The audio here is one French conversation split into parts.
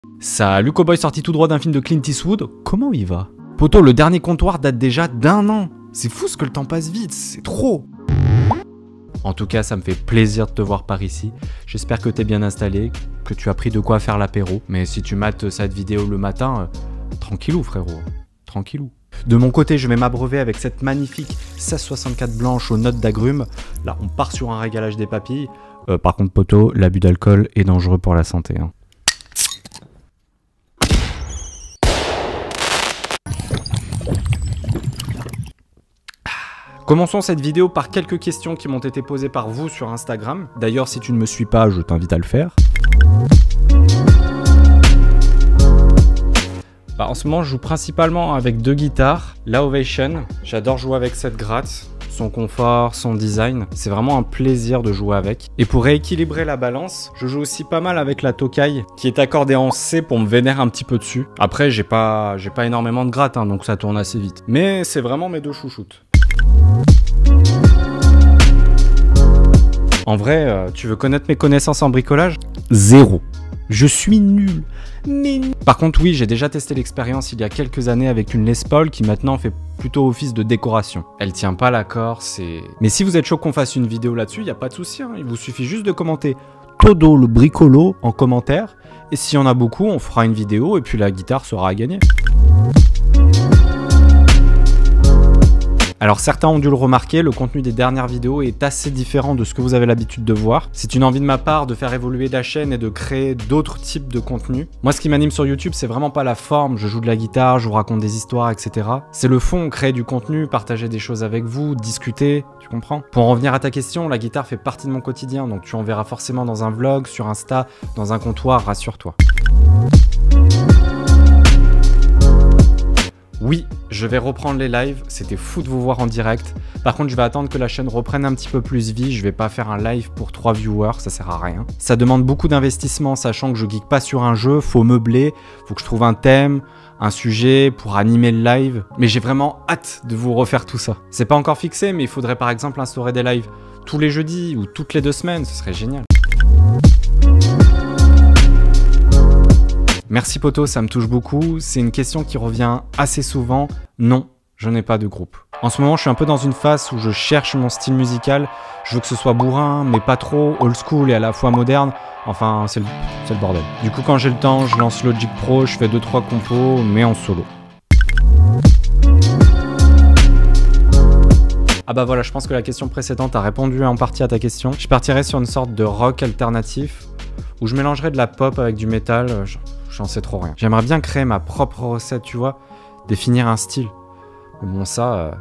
Salut Cowboy sorti tout droit d'un film de Clint Eastwood, comment il va? Poto, le dernier comptoir date déjà d'1 an. C'est fou ce que le temps passe vite, c'est trop. En tout cas, ça me fait plaisir de te voir par ici. J'espère que t'es bien installé, que tu as pris de quoi faire l'apéro. Mais si tu mates cette vidéo le matin, tranquillou frérot, tranquillou. De mon côté, je vais m'abreuver avec cette magnifique 1664 blanche aux notes d'agrumes. Là, on part sur un régalage des papilles. Par contre, poto, l'abus d'alcool est dangereux pour la santé. Hein. Commençons cette vidéo par quelques questions qui m'ont été posées par vous sur Instagram. D'ailleurs, si tu ne me suis pas, je t'invite à le faire. En ce moment, je joue principalement avec 2 guitares. La Ovation, j'adore jouer avec cette gratte. Son confort, son design, c'est vraiment un plaisir de jouer avec. Et pour rééquilibrer la balance, je joue aussi pas mal avec la Tokai, qui est accordée en C pour me vénérer un petit peu dessus. Après, j'ai pas énormément de gratte, hein, donc ça tourne assez vite. Mais c'est vraiment mes 2 chouchoutes. En vrai, tu veux connaître mes connaissances en bricolage? Zéro. Je suis nul. Mais... Par contre, oui, j'ai déjà testé l'expérience il y a quelques années avec une Les Paul qui maintenant fait plutôt office de décoration. Elle tient pas l'accord, c'est... Mais si vous êtes chaud qu'on fasse une vidéo là-dessus, il n'y a pas de souci, hein. Il vous suffit juste de commenter Todo le bricolo en commentaire. Et s'il y en a beaucoup, on fera une vidéo et puis la guitare sera à gagner. Alors certains ont dû le remarquer, le contenu des dernières vidéos est assez différent de ce que vous avez l'habitude de voir. C'est une envie de ma part de faire évoluer la chaîne et de créer d'autres types de contenus. Moi, ce qui m'anime sur YouTube, c'est vraiment pas la forme, je joue de la guitare, je vous raconte des histoires, etc. C'est le fond, créer du contenu, partager des choses avec vous, discuter, tu comprends? Pour en revenir à ta question, la guitare fait partie de mon quotidien, donc tu en verras forcément dans un vlog, sur Insta, dans un comptoir, rassure-toi. Oui, je vais reprendre les lives, c'était fou de vous voir en direct. Par contre, je vais attendre que la chaîne reprenne un petit peu plus vie, je vais pas faire un live pour 3 viewers, ça sert à rien. Ça demande beaucoup d'investissement, sachant que je geek pas sur un jeu, faut meubler, faut que je trouve un thème, un sujet pour animer le live. Mais j'ai vraiment hâte de vous refaire tout ça. C'est pas encore fixé, mais il faudrait par exemple instaurer des lives tous les jeudis ou toutes les 2 semaines, ce serait génial. Merci poto, ça me touche beaucoup. C'est une question qui revient assez souvent. Non, je n'ai pas de groupe. En ce moment, je suis un peu dans une phase où je cherche mon style musical. Je veux que ce soit bourrin, mais pas trop, old school et à la fois moderne. Enfin, c'est le bordel. Du coup, quand j'ai le temps, je lance Logic Pro, je fais 2-3 compos, mais en solo. Ah bah voilà, je pense que la question précédente a répondu en partie à ta question. Je partirais sur une sorte de rock alternatif, où je mélangerais de la pop avec du métal. J'en sais trop rien. J'aimerais bien créer ma propre recette, tu vois, définir un style. Mais bon, ça...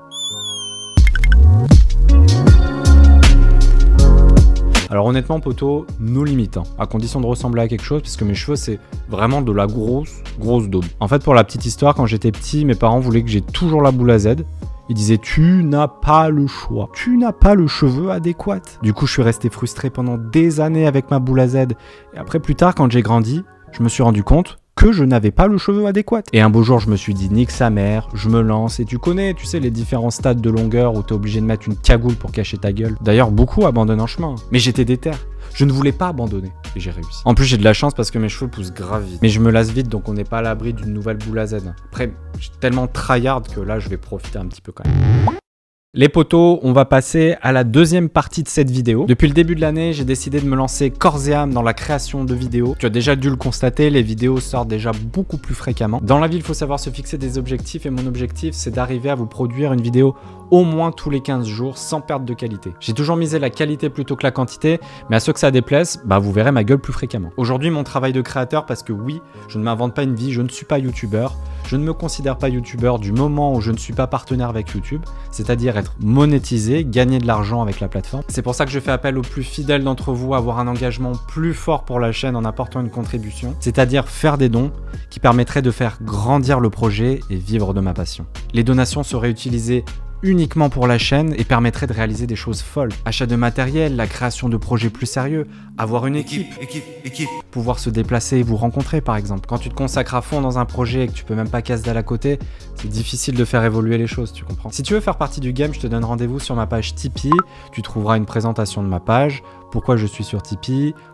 Alors honnêtement, poto, nos limitants, à condition de ressembler à quelque chose, parce que mes cheveux, c'est vraiment de la grosse daube. En fait, pour la petite histoire, quand j'étais petit, mes parents voulaient que j'ai toujours la boule à Z. Ils disaient, tu n'as pas le choix, tu n'as pas le cheveu adéquat. Du coup, je suis resté frustré pendant des années avec ma boule à Z. Et après, plus tard, quand j'ai grandi, je me suis rendu compte que je n'avais pas le cheveu adéquat. Et un beau jour, je me suis dit, nique sa mère, je me lance. Et tu connais, tu sais, les différents stades de longueur où t'es obligé de mettre une cagoule pour cacher ta gueule. D'ailleurs, beaucoup abandonnent en chemin. Mais j'étais déter. Je ne voulais pas abandonner. Et j'ai réussi. En plus, j'ai de la chance parce que mes cheveux poussent grave vite. Mais je me lasse vite, donc on n'est pas à l'abri d'une nouvelle boule à Z. Après, je suis tellement tryhard que là, je vais profiter un petit peu quand même. Les potos, on va passer à la deuxième partie de cette vidéo. Depuis le début de l'année, j'ai décidé de me lancer corps et âme dans la création de vidéos. Tu as déjà dû le constater, les vidéos sortent déjà beaucoup plus fréquemment. Dans la vie, il faut savoir se fixer des objectifs et mon objectif, c'est d'arriver à vous produire une vidéo au moins tous les 15 jours sans perte de qualité. J'ai toujours misé la qualité plutôt que la quantité, mais à ceux que ça déplaise, bah vous verrez ma gueule plus fréquemment. Aujourd'hui, mon travail de créateur, parce que oui, je ne m'invente pas une vie, je ne suis pas youtubeur. Je ne me considère pas youtubeur du moment où je ne suis pas partenaire avec YouTube, c'est-à-dire être monétisé, gagner de l'argent avec la plateforme. C'est pour ça que je fais appel aux plus fidèles d'entre vous à avoir un engagement plus fort pour la chaîne en apportant une contribution, c'est-à-dire faire des dons qui permettraient de faire grandir le projet et vivre de ma passion. Les donations seraient utilisées uniquement pour la chaîne et permettrait de réaliser des choses folles. Achat de matériel, la création de projets plus sérieux, avoir une équipe, pouvoir se déplacer et vous rencontrer par exemple. Quand tu te consacres à fond dans un projet et que tu peux même pas casse dalle à côté, c'est difficile de faire évoluer les choses, tu comprends. Si tu veux faire partie du game, je te donne rendez-vous sur ma page Tipeee, tu trouveras une présentation de ma page, pourquoi je suis sur Tipeee,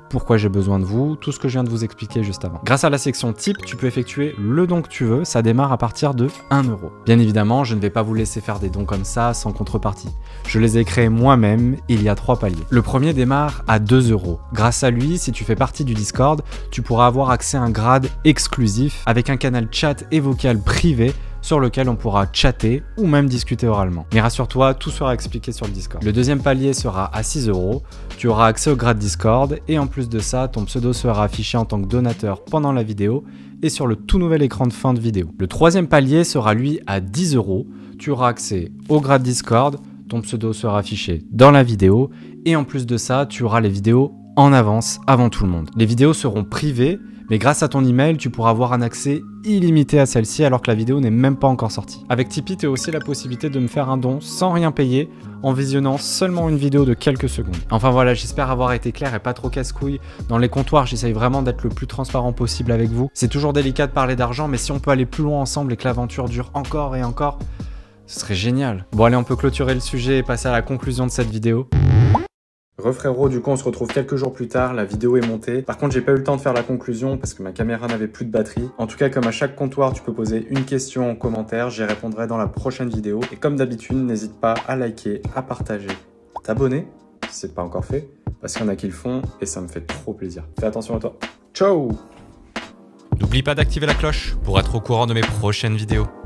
pourquoi j'ai besoin de vous, tout ce que je viens de vous expliquer juste avant. Grâce à la section type, tu peux effectuer le don que tu veux, ça démarre à partir de 1 €. Bien évidemment, je ne vais pas vous laisser faire des dons comme ça sans contrepartie. Je les ai créés moi-même, il y a 3 paliers. Le premier démarre à 2 €. Grâce à lui, si tu fais partie du Discord, tu pourras avoir accès à un grade exclusif avec un canal chat et vocal privé sur lequel on pourra chatter ou même discuter oralement. Mais rassure-toi, tout sera expliqué sur le Discord. Le deuxième palier sera à 6 €, tu auras accès au grade Discord et en plus de ça, ton pseudo sera affiché en tant que donateur pendant la vidéo et sur le tout nouvel écran de fin de vidéo. Le troisième palier sera lui à 10 €, tu auras accès au grade Discord, ton pseudo sera affiché dans la vidéo et en plus de ça, tu auras les vidéos en avance avant tout le monde. Les vidéos seront privées, mais grâce à ton email, tu pourras avoir un accès illimité à celle-ci alors que la vidéo n'est même pas encore sortie. Avec Tipeee, tu as aussi la possibilité de me faire un don sans rien payer en visionnant seulement une vidéo de quelques secondes. Enfin voilà, j'espère avoir été clair et pas trop casse-couille. Dans les comptoirs, j'essaye vraiment d'être le plus transparent possible avec vous. C'est toujours délicat de parler d'argent, mais si on peut aller plus loin ensemble et que l'aventure dure encore et encore, ce serait génial. Bon allez, on peut clôturer le sujet et passer à la conclusion de cette vidéo. Frérot, du coup on se retrouve quelques jours plus tard, la vidéo est montée. Par contre j'ai pas eu le temps de faire la conclusion parce que ma caméra n'avait plus de batterie. En tout cas comme à chaque comptoir tu peux poser une question en commentaire, j'y répondrai dans la prochaine vidéo. Et comme d'habitude n'hésite pas à liker, à partager, à t'abonner si c'est pas encore fait. Parce qu'il y en a qui le font et ça me fait trop plaisir. Fais attention à toi. Ciao! N'oublie pas d'activer la cloche pour être au courant de mes prochaines vidéos.